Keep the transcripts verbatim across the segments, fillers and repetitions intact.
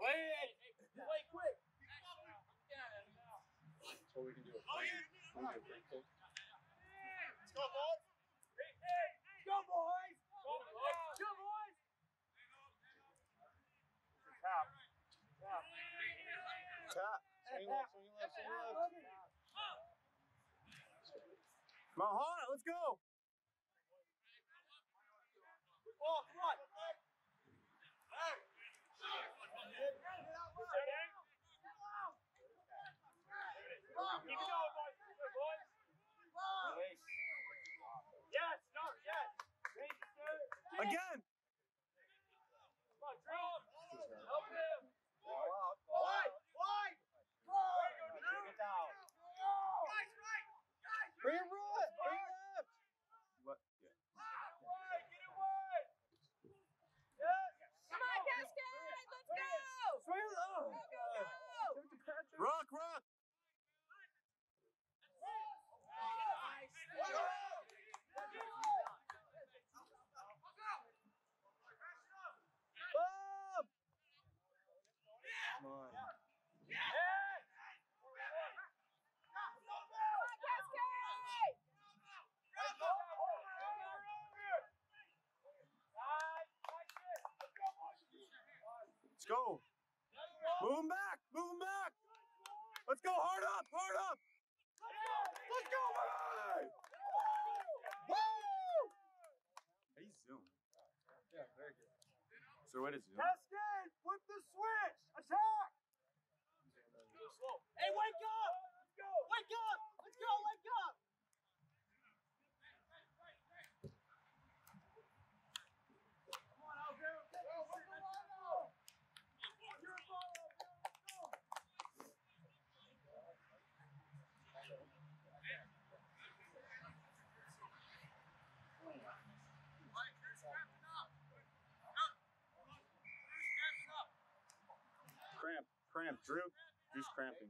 Wait! Wait, quick! That's what we can do. Oh, yeah. We can do it. Let's go, boys! Go, boys! Go, boys! Go, boys! Tap. Tap. Tap. Swing left, swing left, swing left. Come on, hold it. Let's go. Oh, come on! Keep it going, boys. Good, boys. Release. Yes, no, yes. Again. Come on, Drew. Help him. Wide, wide. Get down. Guys, right. Guys, Bring it right. Bring it left. What? Yeah. wide. Get it wide. Yes. Come on, Cascade. Let's go. Swing it. Oh. Go, go, go. Rock, rock. Up. Come on. Let's go. Move him back. Move him back. Let's go. Hard up. Hard up. Let's go, man. Woo! Hey, zoom. Yeah, very good. So what is zoom? Cascade, flip the switch. Attack. Hey, wake up. Let's go. Wake up. Let's go. Wake up. Come on, Alvin. Go, where's the ball now? Your ball, Alvin. Cramp. Cramp. Drew. Drew's cramping.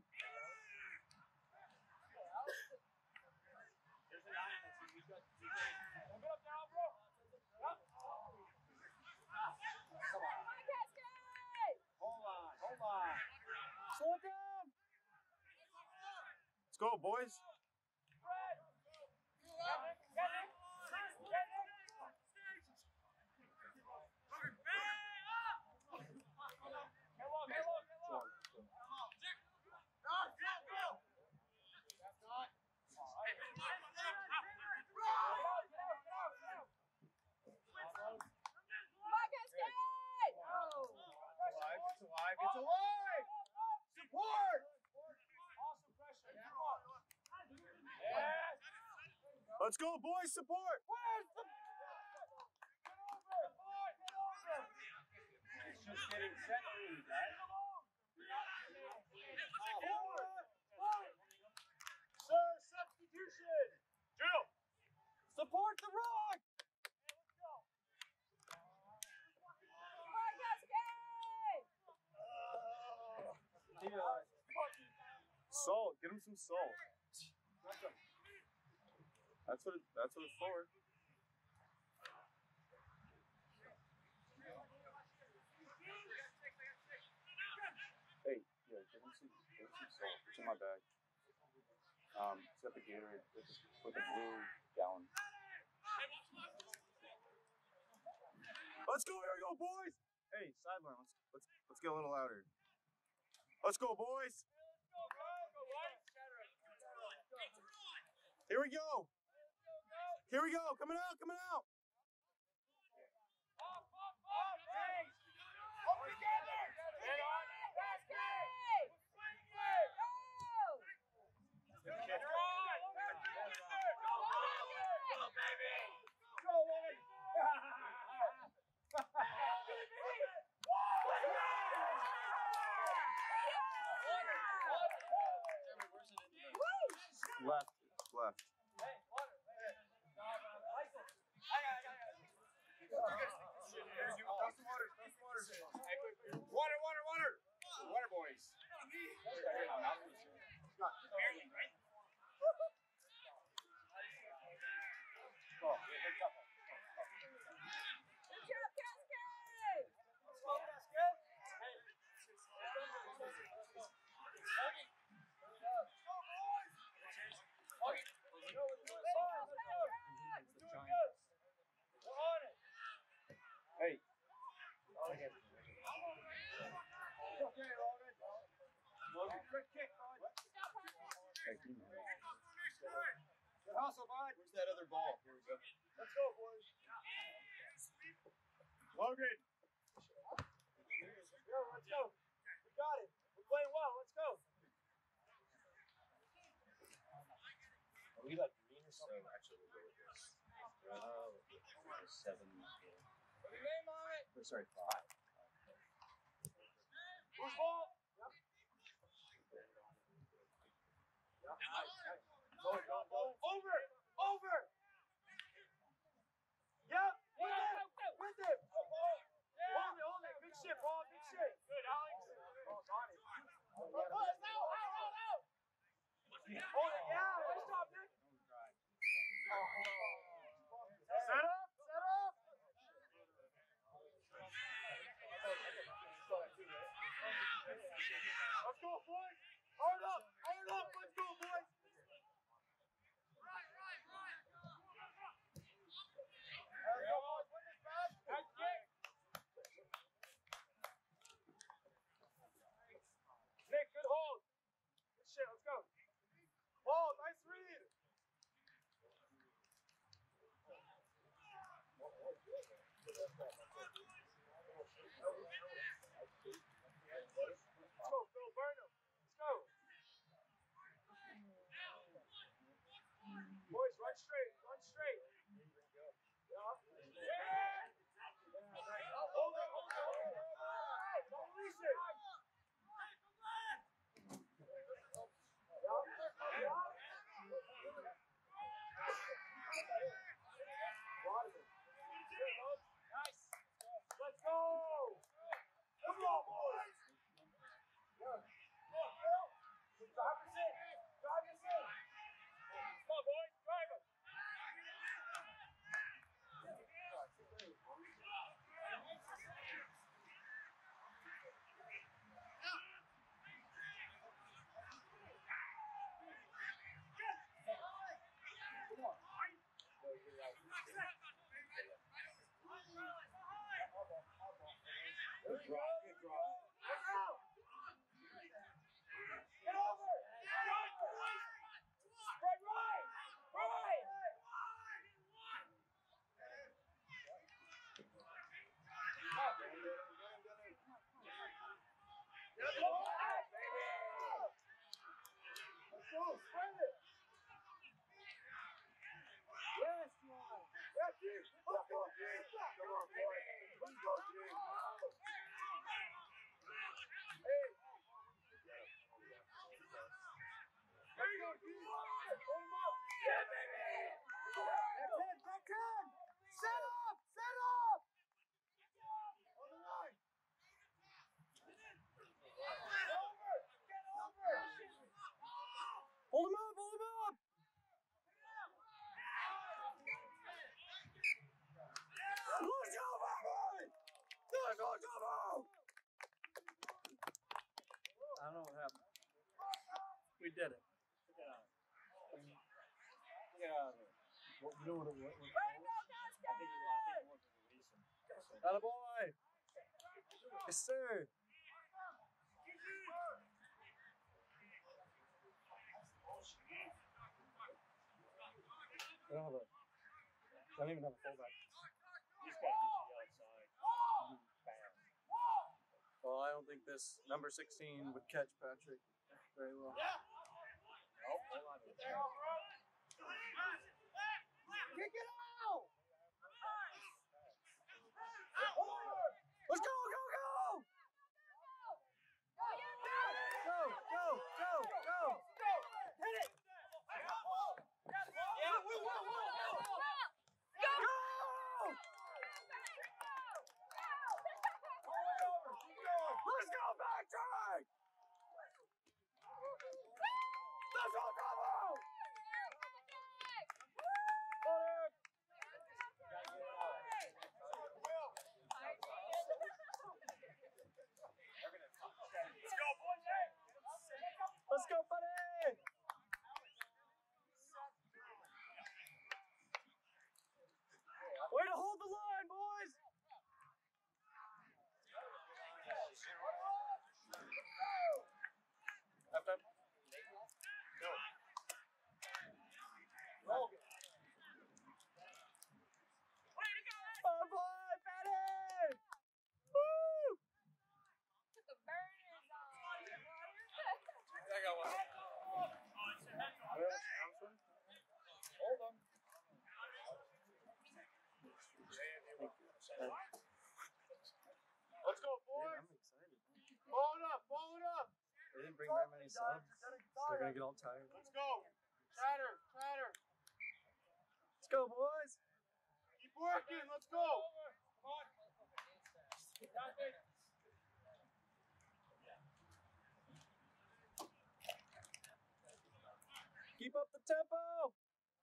There's an eye on it. He's got two things. Hold it up now, bro. Up. Come on, Cascade. Hold on. Hold on. Slow down. Let's go, boys. Fred. Get it. Get it. Get it. Get low, get low, get low. Go, go, go. That's not. Come on, Cascade. Alive, it's alive, it's alive! Support! Awesome pressure. Come on. Yes. Let's go, boys. Support. Where's the... Get over. Support, get over. It's just getting set free, guys. Sir, substitution. Drill. Support the rock. Hey, let's go. Come on, Cascade. Salt. Get him some salt. That's what. It, that's what it's for. Hey, yeah, give him some, give him some salt. It's in my bag. Um, it's got the Gatorade with the, with the blue gallon. Let's go, here we go, boys! Hey, sideline, let's let's let's get a little louder. Let's go, boys! Here we go! Here we go! Coming out, coming out! Up, up, up, hey! Up together! Get on it! Cascade. Go. Get on! Go, go, baby! Go, Logan! Left, left. Hey, water. I got it, I got it. Here's you. Throw some water, throw some water. Hey, quick, quick. Water, water, water! Water, boys. Barely, right? Oh, good job. Good job, Cascade. Let's go, Cascade. Hey. Good hustle, bud. Where's that other ball? Here we go. Let's go, boys. Logan. Yo, let's go. We got it. We're playing well. Let's go. Are we like green or So something? actually, we'll go with this. Uh, seven. What do you name on it? Or sorry, five. Who's ball? Yep. Yep. Go, go, go. Over. Over. Yep. With him. With him. Hold it, hold it. Good shit, ball. Good shit. Good, Alex. Oh, got it. Out, out, out, out. Hold it. Yeah. Nice job, Nick. Set up. Set up. Let's go, boys. Hard up. Hard up. Let's go, boys. There we go, boys. Win this match. Nice kick. Nick, good hold. Good shit. Let's go. Hold. Nice read. Let's go, Phil. Burn him. Let's go. Boys, run straight. Run straight. Yeah. Yeah. Hold it. Hold it. Hold it. Don't release it. Nice. Let's go. Come on, boys. Drive us in. Drive us in. Come on, boys. Drive us. Good drive, good drive. Let's go. Get over. Right, boys. Spread right. Right. Let's go. Let's go. Spread it. Yes, man. Yes, Chief. Let's go, Chief. Come on, boys. Let's go, Chief. Hey. Let's go, Chief. Hold him up. Yeah, baby. That's it. Back in. Set up. Set up. On the line. Get over. Get over. Hold him up. Hold him up. Let's go, baby! Let's go, Tomo! I don't know what happened. We did it. Get out. Get out of here. What, you know what it was? Way to go, Cascade! Atta boy! Yes, sir. I don't have a. I don't even have a fullback. He's got to get you outside. Bam. Well, I don't think this number sixteen would catch Patrick very well. Nope, hold on. Kick it out! Let's go, go, go! Go, go, go, go! Hit it! Yeah, woo, woo, woo, woo! Go! Let's go, Patrick! Let's go, Tomo! didn't bring very many subs. They're gonna get all tired. Let's go. Chatter, chatter. Let's go, boys. Keep working. Let's go. Come on. Keep up the tempo.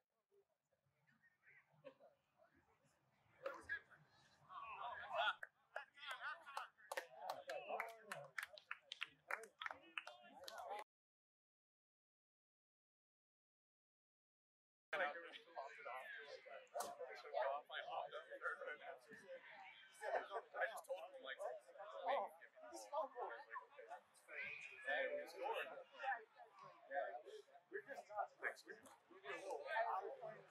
I just told him, like, wait, give me the ball. Hey, we scored. We're just not. Thanks, we're just. We're a little out of point.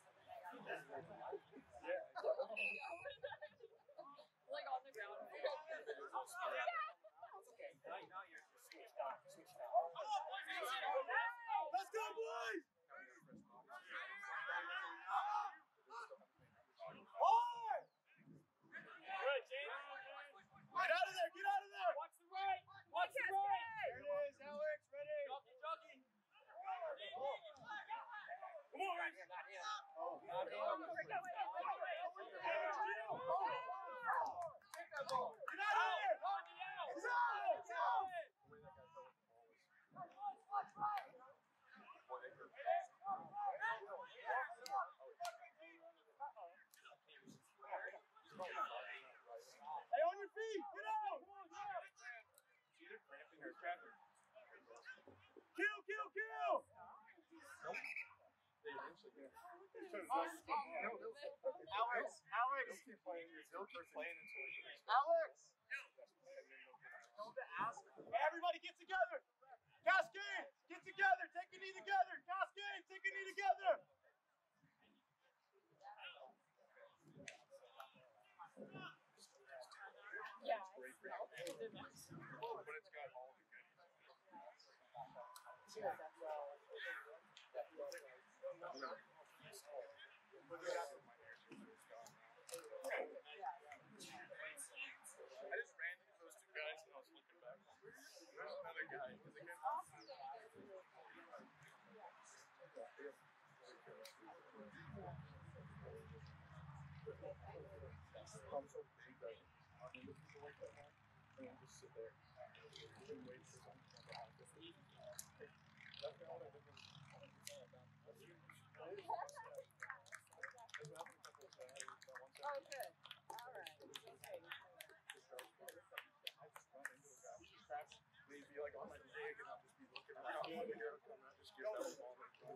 Like on the ground. Now, now you're switched out. Switched out. Let's go, boys! Hard! Good, James. Get out of there! Get out of there! Watch the right. Watch the right. There it is, Alex. Ready? Jockey, jockey. Come on. Not him. Not him. Get out of there! He's out! He's out! Hey, on your feet! Get out! Either cramping or trapping. Kill, kill, kill! Alex, Alex! He'll keep playing. He'll keep playing until he gets Alex! Everybody get together! Cascade! Get together! Take a knee together! Cascade! Take a knee together! Yeah. But it's got all the goodies. I just ran into those two guys and I was looking back. There's another guy. Is it him? I'm so big that I'm gonna look like that now and just sit there and wait for something to come out. That's kind of what I think is. Oh, good. All right. We'd be like on my leg and I'll just be looking around and here I'll come out, just give that ball and go.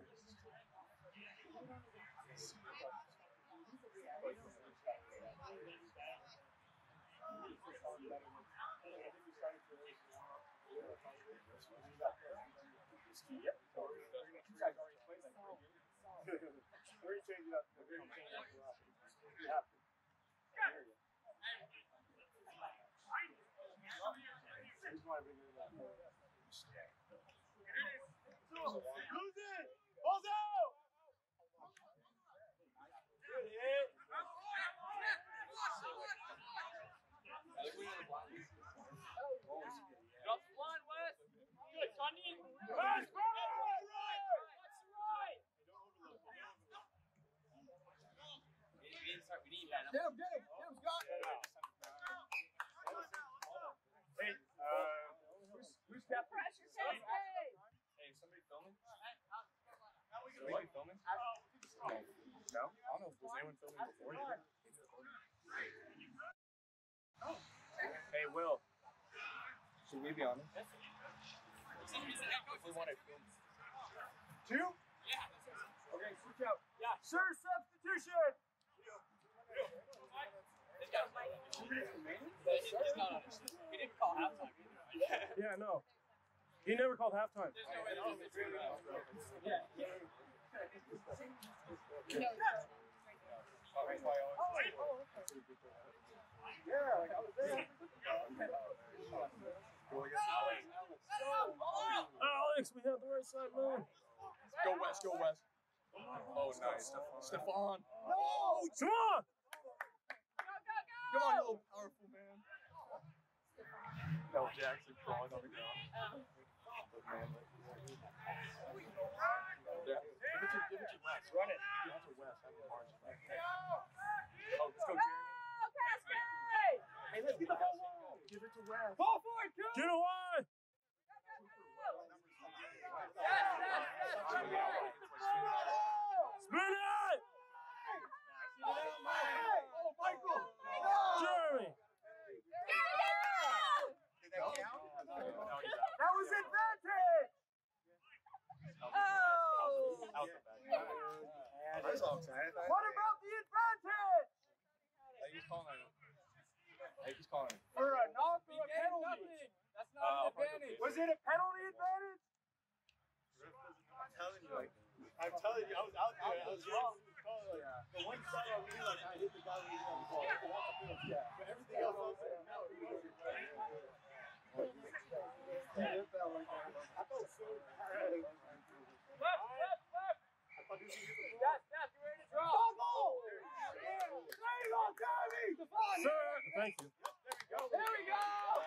Yep. You guys already played that pretty good. We're gonna change it up. We're gonna change it up. You have to. Here's why we do that. Lose it! Balls out! Good hit! Drop the line, Wes. Good, Gundy. Pass, pass, right! Watch the right. We need that. Get him, get him, get him, Scott. Hey, uh, who's, who's captain? Pressure, Cascade. Hey, is somebody filming? Somebody filming? No? I don't know if was anyone filming before you. Hey, Will. Should we be on it? If we want to film. Two? Okay, switch out. Yeah. Sir, substitution! We didn't call halftime. Yeah, no. He never called halftime. There's no way to do it. Yeah. Yeah, like I was there. Alex, we have the right side man. Go West, go West. Oh, nice. Stefan. No! Come on! Go, go, go. Come on, you little powerful man. No, Jackson crawling on the ground. Yeah. Give it to, give it to Wes. Run it. Give it to Wes. Have the margin. Oh, let's go, Jeremy. Go, Cascade! Hey, let's get the ball. Give it to Wes. Ball forward, go! Get away! Yes, yes, yes, right there. Spin it! Oh, Michael! Jeremy! That was advantage! Oh! I was all excited. What about the advantage? He's calling it. He's calling it. For a knock or a penalty? That's not an advantage. Was it a penalty advantage? I'm telling you, like, I'm telling you, I was out there. I was wrong. The one side on me, like, I hit the guy who was on the ball. Yeah. But everything else, I was like, no, he wasn't. I felt so bad. Left, left, left! I thought he was going to get the ball. Yes, yes, you ready to draw? Bubble! There you go, Jeremy! Sir, thank you. There we go!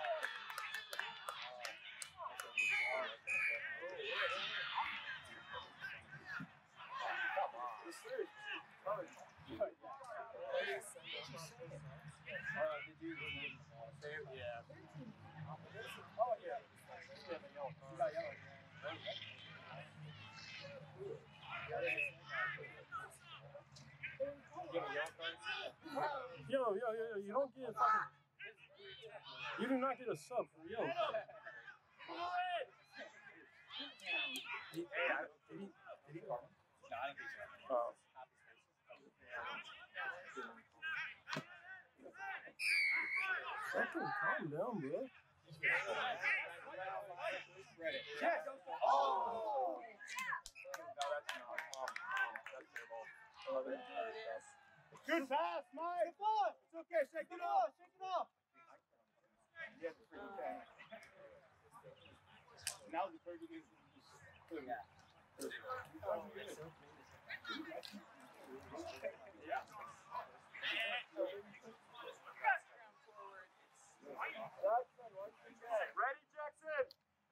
Yo, yo, yo, yo, you don't get a fucking. You do not get a sub for yo. Pull it! He, did he, did he call him? No, I don't think so. Oh. Fucking calm down, bro. Yes! Oh! Good pass, Mike! It's okay, shake it off, shake it off! Now the third game is clear. Ready, Jackson?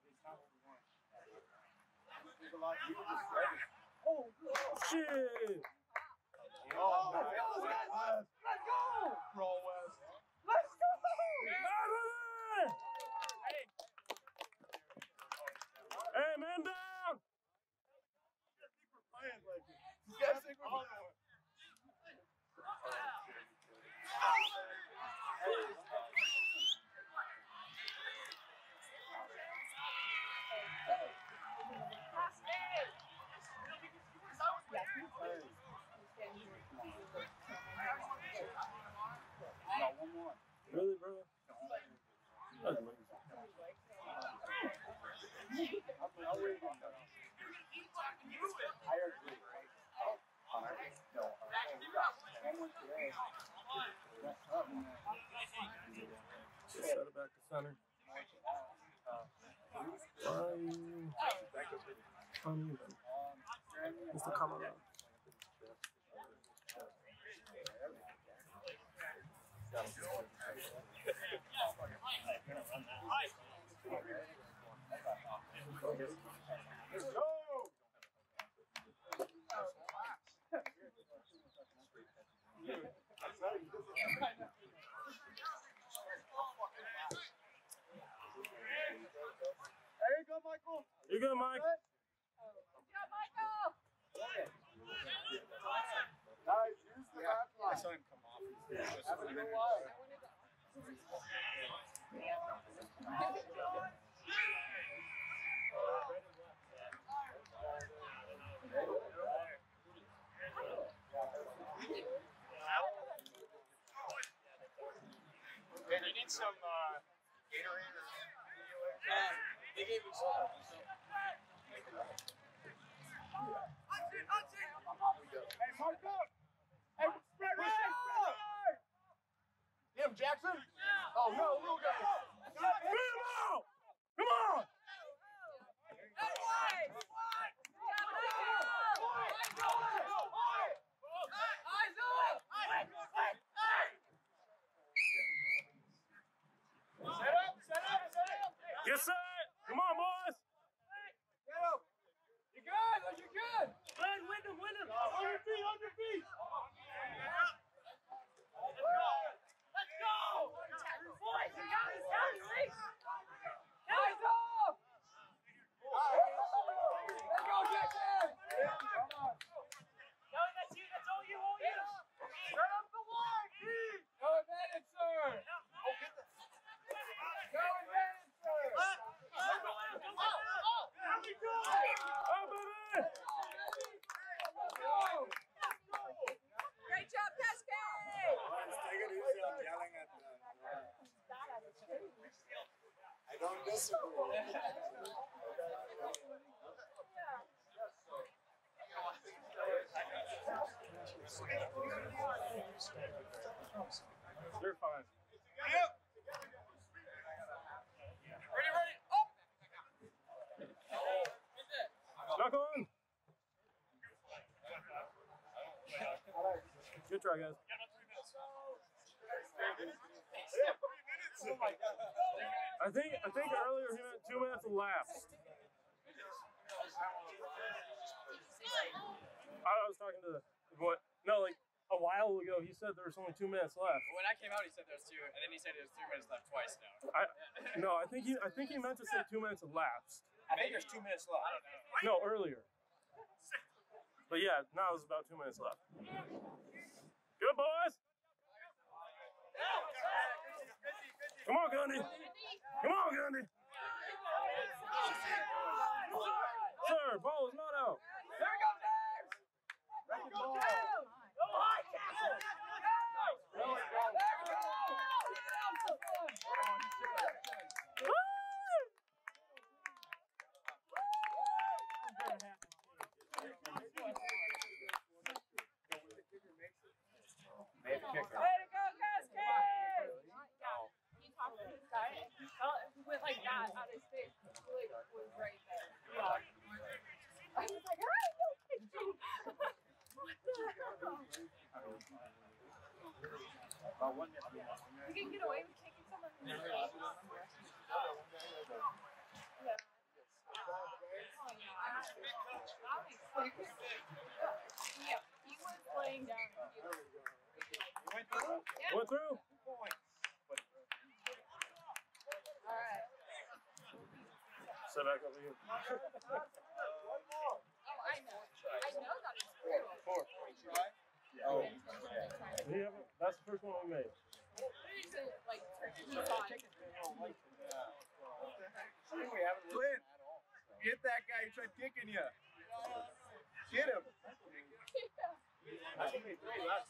Oh, shit! Oh, let's go, Wes! Let's go! Roll Wes. Let's go! Hey, man down! You guys think we're playing like No, one more. Really, bro? That's amazing. I'll wait on that. I agree. No. Someone today. Set it back to center. Why? Uneven. It's the camera. Let's go! There you go, Michael. You good, Mike? Go, Michael! Nice, use the back I line. saw him come off. Have a good while. And you need some uh, Gatorade or They gave me some. Hey, mark up! Hey, spread right! Spread right! Him, Jackson? Oh, no, little guy. Beat him out! Come on! Set up, set up, set up! Get set! Come on, boys! They're fine. Ready, ready, up! Knock on. Good try, guys. I think I think earlier he meant two minutes elapsed. I was talking to what? No, like a while ago he said there was only two minutes left. When I came out, he said there was two, and then he said there was three minutes left twice now. I no, I think he I think he meant to say two minutes elapsed. I think there's two minutes left. I don't know. No, earlier. But yeah, now it's about two minutes left. Good boys. Come on, Gundy. Come on, Gundy. Sir, ball is not out. There we go, James! There we go. Way to go, Cascade! He talked to this guy and he felt he went like that out his face. He like was right there. Yeah. I was like, hey, no kicking! What the hell? You can get away with kicking someone in the face. Yeah. Oh, yeah. That makes sense. Yeah, he was laying down. He was, Went through? yeah. Went through. All right. Sit back over here. Oh, I know. I know that it's true. Four. Oh. We haven't, that's the first one we made. So, like, turkey sauce. Clint, get that guy. He tried kicking you. Get him. I think they three last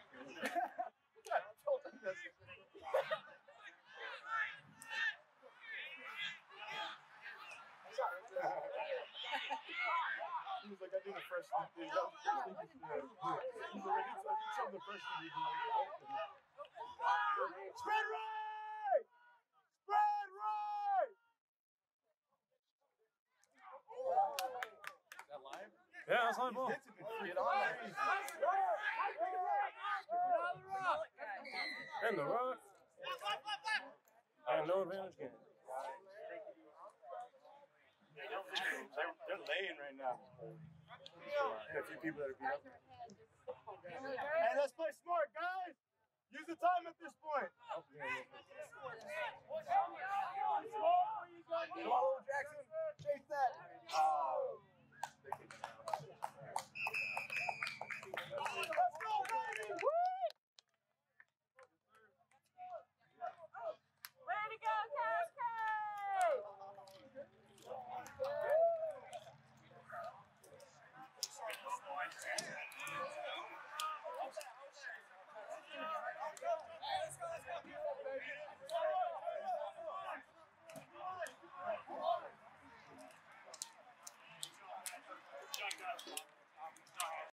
He was like, I do the first thing. That was the first thing he said. He's like, I did some of the first thing he did. Spread right! Spread right! Is that live? Yeah, that's live ball. Get on. And the rock. And no advantage game. They're, they're laying right now. And a few people that are beat up. Hey, let's play smart, guys. Use the time at this point.